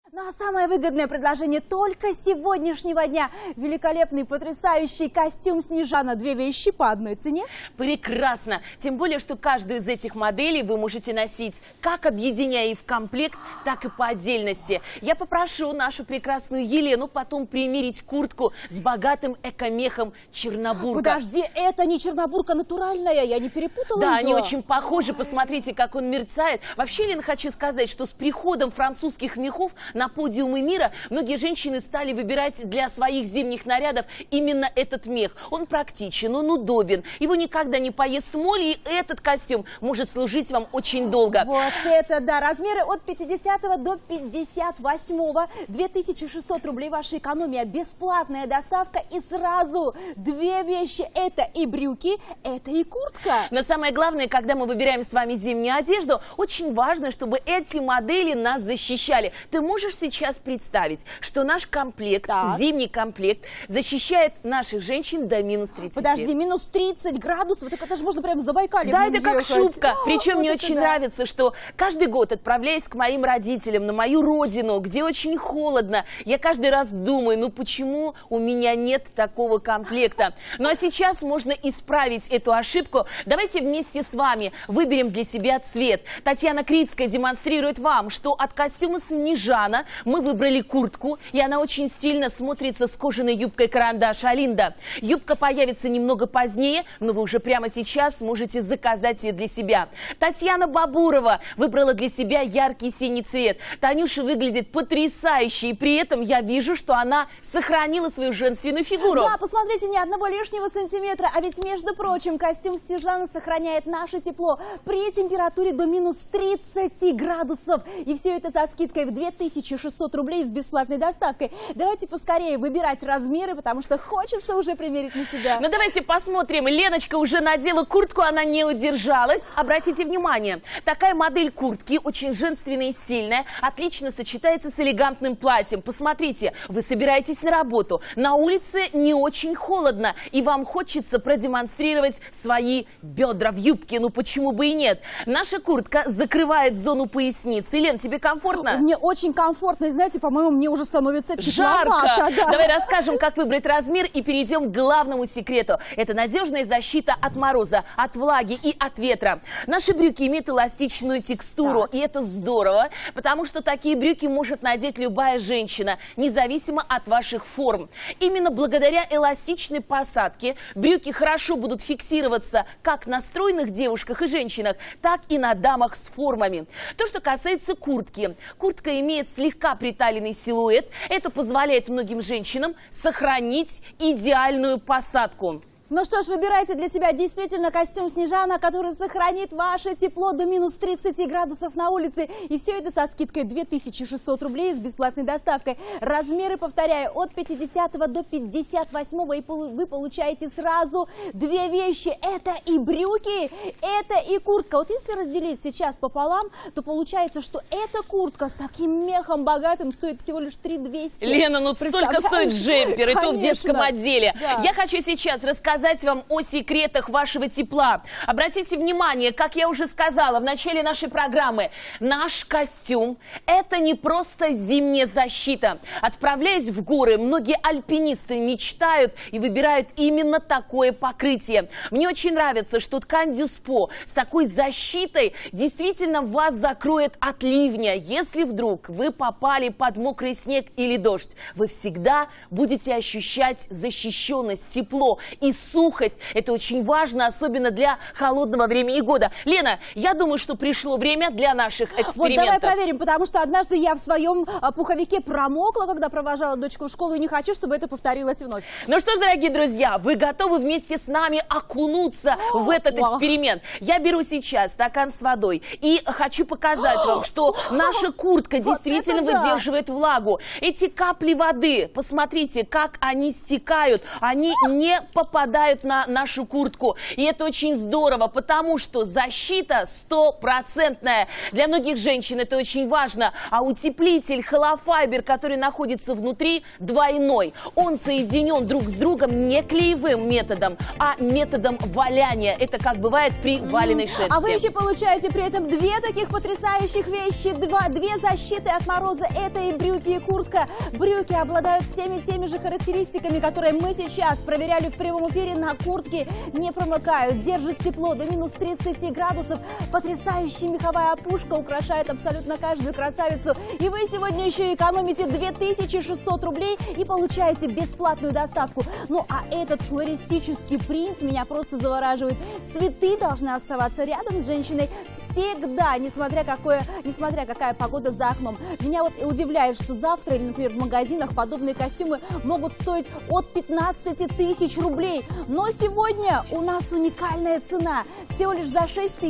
Ну а самое выгодное предложение только сегодняшнего дня. Великолепный, потрясающий костюм Снежана. Две вещи по одной цене. Прекрасно. Тем более, что каждую из этих моделей вы можете носить, как объединяя и в комплект, так и по отдельности. Я попрошу нашу прекрасную Елену потом примерить куртку с богатым экомехом чернобурка. Подожди, это не чернобурка натуральная, я не перепутала Да, ее? они очень похожи. Посмотрите, как он мерцает. Вообще, Лена, хочу сказать, что с приходом французских мехов на подиумы мира многие женщины стали выбирать для своих зимних нарядов именно этот мех. Он практичен, он удобен, его никогда не поест моль, и этот костюм может служить вам очень долго. Вот это да, размеры от 50 до 58, 2600 рублей ваша экономия, бесплатная доставка и сразу две вещи. Это и брюки, это и куртка. Но самое главное, когда мы выбираем с вами зимнюю одежду, очень важно, чтобы эти модели нас защищали. Ты можешь сейчас представить, что наш комплект, зимний комплект, защищает наших женщин до минус 30. Подожди, минус 30 градусов, так это же можно прямо в Забайкалье. Да, это как шубка. Причем вот мне очень нравится, что каждый год, отправляясь к моим родителям на мою родину, где очень холодно, я каждый раз думаю, ну почему у меня нет такого комплекта? Ну а сейчас можно исправить эту ошибку. Давайте вместе с вами выберем для себя цвет. Татьяна Крицкая демонстрирует вам, что от костюма Снежана мы выбрали куртку, и она очень стильно смотрится с кожаной юбкой карандаш Алинда. Юбка появится немного позднее, но вы уже прямо сейчас можете заказать ее для себя. Татьяна Бабурова выбрала для себя яркий синий цвет. Танюша выглядит потрясающе, и при этом я вижу, что она сохранила свою женственную фигуру. Да, посмотрите, ни одного лишнего сантиметра, а ведь, между прочим, костюм Снежана сохраняет наше тепло при температуре до минус 30 градусов. И все это со скидкой в 2600 рублей с бесплатной доставкой. Давайте поскорее выбирать размеры, потому что хочется уже примерить на себя. Ну давайте посмотрим. Леночка уже надела куртку, она не удержалась. Обратите внимание, такая модель куртки очень женственная и стильная, отлично сочетается с элегантным платьем. Посмотрите, вы собираетесь на работу, на улице не очень холодно, и вам хочется продемонстрировать свои бедра в юбке. Ну почему бы и нет? Наша куртка закрывает зону поясницы. Лен, тебе комфортно? Мне очень комфортно, и знаете, по-моему, мне уже становится жарко. Да. Давай расскажем, как выбрать размер, и перейдем к главному секрету. Это надежная защита от мороза, от влаги и от ветра. Наши брюки имеют эластичную текстуру, и это здорово, потому что такие брюки может надеть любая женщина, независимо от ваших форм. Именно благодаря эластичной посадке брюки хорошо будут фиксироваться как на стройных девушках и женщинах, так и на дамах с формами. То, что касается куртки. Куртка имеет слегка приталенный силуэт. Это позволяет многим женщинам сохранить идеальную посадку. Ну что ж, выбирайте для себя действительно костюм Снежана, который сохранит ваше тепло до минус 30 градусов на улице. И все это со скидкой 2600 рублей с бесплатной доставкой. Размеры, повторяю, от 50 до 58, и вы получаете сразу две вещи. Это и брюки, это и куртка. Вот если разделить сейчас пополам, то получается, что эта куртка с таким мехом богатым стоит всего лишь 3200. Лена, ну столько стоит джемпер, и то в детском отделе. Да. Я хочу сейчас рассказать вам о секретах вашего тепла. Обратите внимание, как я уже сказала в начале нашей программы, наш костюм – это не просто зимняя защита. Отправляясь в горы, многие альпинисты мечтают и выбирают именно такое покрытие. Мне очень нравится, что ткань Дюспо с такой защитой действительно вас закроет от ливня. Если вдруг вы попали под мокрый снег или дождь, вы всегда будете ощущать защищенность, тепло и сухость. Это очень важно, особенно для холодного времени года. Лена, я думаю, что пришло время для наших экспериментов. Вот давай проверим, потому что однажды я в своем пуховике промокла, когда провожала дочку в школу, и не хочу, чтобы это повторилось вновь. Ну что ж, дорогие друзья, вы готовы вместе с нами окунуться в этот эксперимент? Я беру сейчас стакан с водой и хочу показать вам, что наша куртка действительно выдерживает влагу. Эти капли воды, посмотрите, как они стекают, они не попадают попадают на нашу куртку. И это очень здорово, потому что защита стопроцентная. Для многих женщин это очень важно. А утеплитель холофайбер, который находится внутри, двойной. Он соединен друг с другом не клеевым методом, а методом валяния. Это как бывает при валеной шерсти. А вы еще получаете при этом две таких потрясающих вещи. Две защиты от мороза. Это и брюки, и куртка. Брюки обладают всеми теми же характеристиками, которые мы сейчас проверяли в прямом эфире. На куртке не промокают, держат тепло до минус 30 градусов. Потрясающая меховая опушка украшает абсолютно каждую красавицу. И вы сегодня еще экономите 2600 рублей и получаете бесплатную доставку. Ну а этот флористический принт меня просто завораживает. Цветы должны оставаться рядом с женщиной всегда, несмотря какая погода за окном. Меня вот удивляет, что завтра или, например, в магазинах подобные костюмы могут стоить от 15 тысяч рублей. Но сегодня у нас уникальная цена. Всего лишь за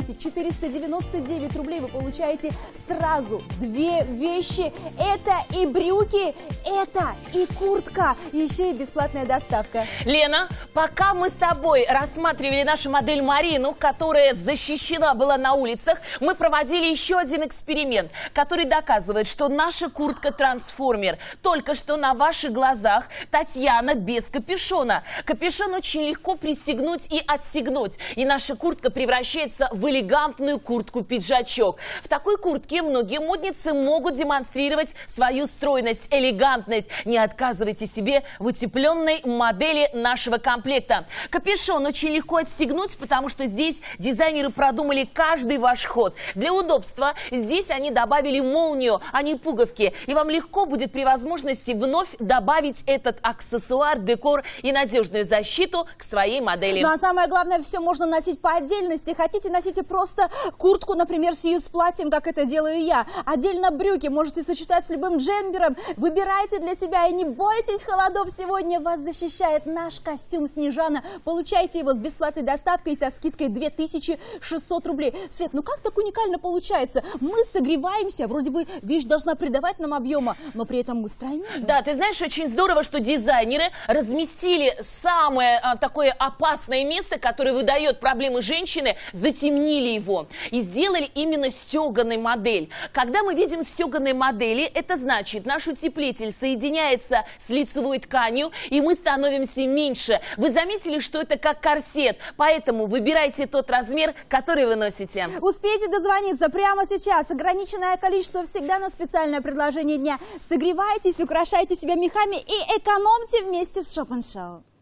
6499 рублей вы получаете сразу две вещи. Это и брюки, это и куртка, еще и бесплатная доставка. Лена, пока мы с тобой рассматривали нашу модель Марину, которая защищена была на улицах, мы проводили еще один эксперимент, который доказывает, что наша куртка-трансформер. Только что на ваших глазах Татьяна без капюшона. Капюшон очень легко пристегнуть и отстегнуть. И наша куртка превращается в элегантную куртку-пиджачок. В такой куртке многие модницы могут демонстрировать свою стройность, элегантность. Не отказывайте себе в утепленной модели нашего комплекта. Капюшон очень легко отстегнуть, потому что здесь дизайнеры продумали каждый ваш ход. Для удобства здесь они добавили молнию, а не пуговки. И вам легко будет при возможности вновь добавить этот аксессуар, декор и надежную защиту к своей модели. Ну а самое главное, все можно носить по отдельности. Хотите, носите просто куртку, например, с платьем, как это делаю я. Отдельно брюки можете сочетать с любым джемпером. Выбирайте для себя и не бойтесь холодов. Сегодня вас защищает наш костюм Снежана. Получайте его с бесплатной доставкой и со скидкой 2600 рублей. Свет, ну как так уникально получается? Мы согреваемся, вроде бы вещь должна придавать нам объема, но при этом мы стройнее. Да, ты знаешь, очень здорово, что дизайнеры разместили самое такое опасное место, которое выдает проблемы женщины, затемнили его и сделали именно стеганой модель. Когда мы видим стеганые модели, это значит, наш утеплитель соединяется с лицевой тканью, и мы становимся меньше. Вы заметили, что это как корсет, поэтому выбирайте тот размер, который вы носите. Успейте дозвониться прямо сейчас. Ограниченное количество всегда на специальное предложение дня. Согревайтесь, украшайте себя мехами и экономьте вместе с Шопен Шоу.